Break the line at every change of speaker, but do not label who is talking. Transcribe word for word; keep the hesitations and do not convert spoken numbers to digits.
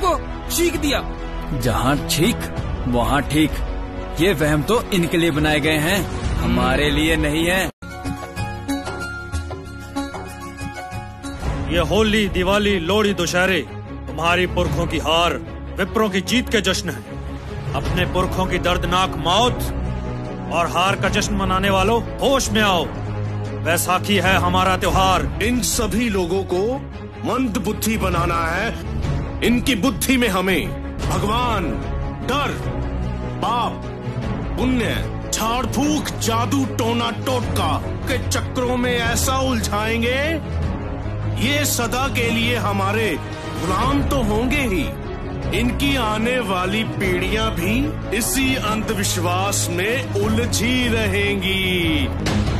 को चीख दिया।
जहाँ ठीक वहाँ ठीक, ये वहम तो इनके लिए बनाए गए हैं, हमारे लिए नहीं है।
ये होली, दिवाली, लोहड़ी, दशहरे तुम्हारी पुरखों की हार, विप्रों की जीत के जश्न है। अपने पुरखों की दर्दनाक मौत और हार का जश्न मनाने वालों, होश में आओ। वैसाखी है हमारा त्योहार।
इन सभी लोगों को मंद बुद्धि बनाना है। इनकी बुद्धि में हमें भगवान, डर, पाप, पुण्य, झाड़ फूक, जादू, टोना टोटका के चक्रों में ऐसा उलझाएंगे, ये सदा के लिए हमारे गुलाम तो होंगे ही, इनकी आने वाली पीढ़ियां भी इसी अंधविश्वास में उलझी रहेंगी।